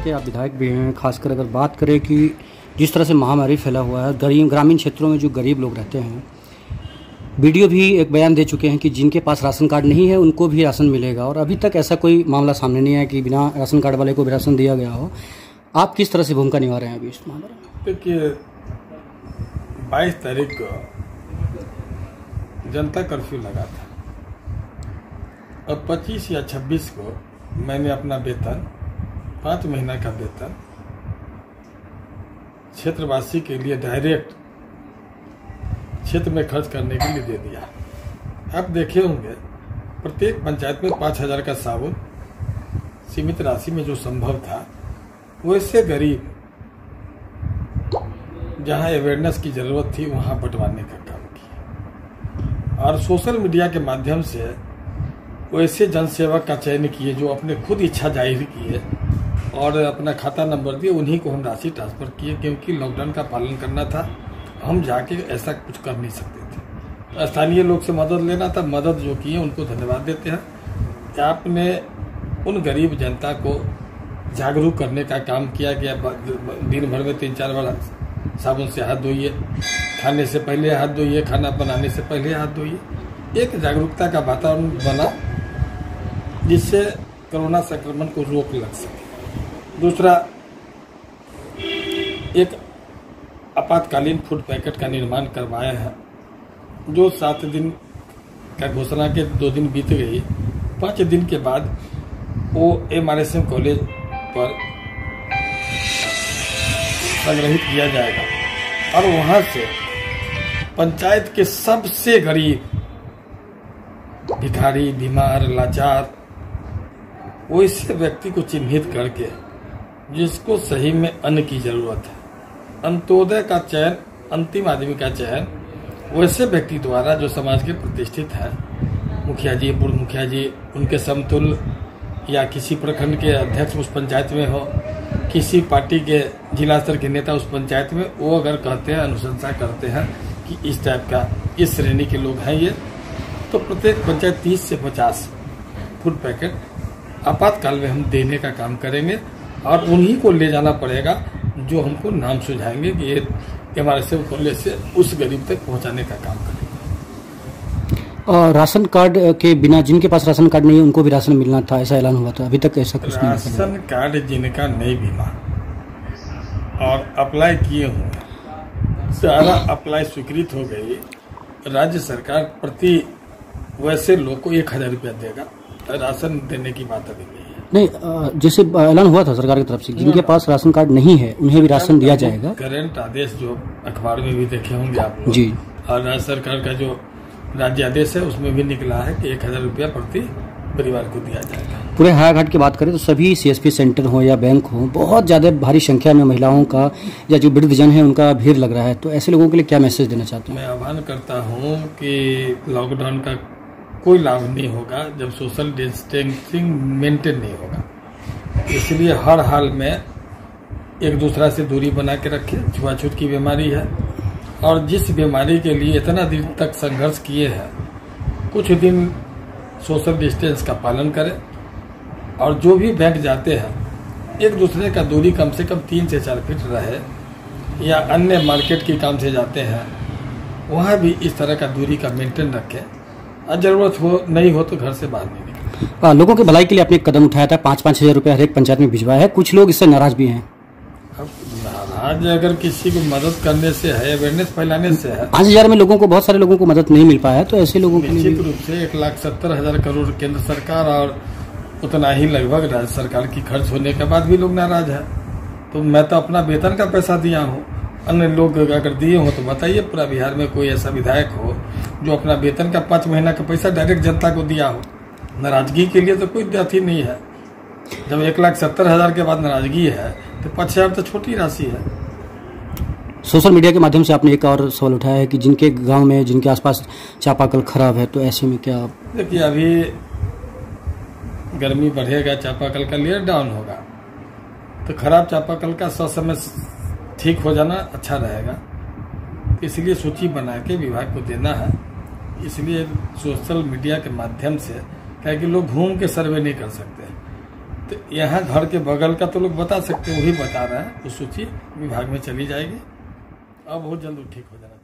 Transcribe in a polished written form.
के आप विधायक भी हैं, खासकर अगर बात करें कि जिस तरह से महामारी फैला हुआ है, ग्रामीण क्षेत्रों में जो गरीब लोग रहते हैं, वीडियो भी एक बयान दे चुके हैं कि जिनके पास राशन कार्ड नहीं है उनको भी राशन मिलेगा, और अभी तक ऐसा कोई मामला सामने नहीं आया कि बिना राशन कार्ड वाले को भी राशन दिया गया हो। आप किस तरह से भूमिका निभा रहे हैं अभी इस मामले में? देखिए, 22 तारीख को जनता कर्फ्यू लगा था और 25 या 26 को मैंने अपना वेतन 5 महीना का वेतन क्षेत्रवासी के लिए डायरेक्ट क्षेत्र में खर्च करने के लिए दे दिया। आप देखे होंगे प्रत्येक पंचायत में 5,000 का साबुन सीमित राशि में जो संभव था, वैसे गरीब जहां अवेयरनेस की जरूरत थी वहां बंटवाने का काम किया, और सोशल मीडिया के माध्यम से वैसे जनसेवक का चयन किए जो अपने खुद इच्छा जाहिर किए और अपना खाता नंबर दिए, उन्हीं को हम राशि ट्रांसफर किए, क्योंकि लॉकडाउन का पालन करना था। हम जाके ऐसा कुछ कर नहीं सकते थे, स्थानीय लोग से मदद लेना था। मदद जो किए उनको धन्यवाद देते हैं। आपने उन गरीब जनता को जागरूक करने का काम किया गया। दिन भर में 3-4 बार साबुन से हाथ धोइए, खाने से पहले हाथ धोइए, खाना बनाने से पहले हाथ धोइए। एक जागरूकता का वातावरण बना जिससे कोरोना संक्रमण को रोक लग सके। दूसरा, एक आपातकालीन फूड पैकेट का निर्माण करवाया है, जो 7 दिन का घोषणा के 2 दिन बीत गई। 5 दिन के बाद वो MRSM कॉलेज पर संग्रहित किया जाएगा और वहां से पंचायत के सबसे गरीब, भिखारी, बीमार, लाचार, वैसे व्यक्ति को चिन्हित करके जिसको सही में अन्न की जरूरत है, अंत्योदय का चयन, अंतिम आदमी का चयन वैसे व्यक्ति द्वारा जो समाज के प्रतिष्ठित है, मुखिया जी, पूर्व मुखिया जी, उनके समतुल्य, या किसी प्रखंड के अध्यक्ष उस पंचायत में हो, किसी पार्टी के जिला स्तर के नेता उस पंचायत में, वो अगर कहते हैं, अनुशंसा करते हैं कि इस टाइप का, इस श्रेणी के लोग हैं ये, तो प्रत्येक पंचायत 30 से 50 फूड पैकेट आपातकाल में हम देने का काम करेंगे, और उन्हीं को ले जाना पड़ेगा जो हमको नाम सुझाएंगे कि ये MRSM कॉलेज से उस गरीब तक पहुंचाने का काम करेंगे। और राशन कार्ड के बिना, जिनके पास राशन कार्ड नहीं है उनको भी राशन मिलना था, ऐसा ऐलान हुआ था। अभी तक ऐसा कुछ नहीं। राशन कार्ड जिनका नहीं बीमा और अप्लाई किए हुए, सारा अप्लाई स्वीकृत हो गई। राज्य सरकार प्रति वैसे लोग को 1,000 रुपया देगा। राशन देने की बात अभी नहीं है। नहीं, जैसे ऐलान हुआ था सरकार की तरफ से, जिनके पास राशन कार्ड नहीं है उन्हें भी राशन दिया जाएगा। करंट आदेश जो अखबार में भी देखे होंगे आप लोग जी, और राज्य सरकार का जो राज्य आदेश है उसमें भी निकला है कि 1,000 रुपया प्रति परिवार को दिया जाएगा। पूरे हायाघाट की बात करें तो सभी CSP सेंटर हो या बैंक हो, बहुत ज्यादा भारी संख्या में महिलाओं का या जो वृद्धजन है उनका भीड़ लग रहा है, तो ऐसे लोगों के लिए क्या मैसेज देना चाहते हैं? मैं आह्वान करता हूँ कि लॉकडाउन का कोई लाभ नहीं होगा जब सोशल डिस्टेंसिंग मेंटेन नहीं होगा। इसलिए हर हाल में एक दूसरा से दूरी बना के रखें। छुआछूत की बीमारी है, और जिस बीमारी के लिए इतना दिन तक संघर्ष किए हैं, कुछ दिन सोशल डिस्टेंस का पालन करें। और जो भी बैंक जाते हैं, एक दूसरे का दूरी कम से कम 3 से 4 फीट रहे, या अन्य मार्केट के काम से जाते हैं वहाँ भी इस तरह का दूरी का मेंटेन रखें। जरूरत हो नहीं हो तो घर से बाहर नहीं निकलें। लोगों की भलाई के लिए आपने एक कदम उठाया था, 5-5 हज़ार रुपया हर एक पंचायत में भिजवाया है। कुछ लोग इससे नाराज भी हैं। अब नाराज अगर किसी को मदद करने से है, अवेयरनेस फैलाने से है। 5,000 में लोगों को, बहुत सारे लोगों को मदद नहीं मिल पाया है, तो ऐसे लोगों के लिए निश्चित रूप से 1,70,000 करोड़ केंद्र सरकार और उतना ही लगभग राज्य सरकार की खर्च होने के बाद भी लोग नाराज है। तो मैं तो अपना वेतन का पैसा दिया हूँ, अन्य लोग अगर दिए हो तो बताइए। पूरा बिहार में कोई ऐसा विधायक हो जो अपना वेतन का 5 महीना का पैसा डायरेक्ट जनता को दिया हो? नाराजगी के लिए तो कोई अथी नहीं है। जब 1,70,000 के बाद नाराजगी है तो 5,000 तो छोटी राशि है। सोशल मीडिया के माध्यम से आपने एक और सवाल उठाया है कि जिनके गांव में, जिनके आसपास चापाकल खराब है, तो ऐसे में क्या? देखिए, अभी गर्मी बढ़ेगा, चापाकल का लेयर डाउन होगा, तो खराब चापाकल का ससमय ठीक हो जाना अच्छा रहेगा। इसलिए सूची बना के विभाग को देना है। इसलिए सोशल मीडिया के माध्यम से, क्या कि लोग घूम के सर्वे नहीं कर सकते, तो यहाँ घर के बगल का तो लोग बता सकते हैं, वही बता रहे हैं। तो सूची विभाग में चली जाएगी, अब बहुत जल्द ठीक हो जाना।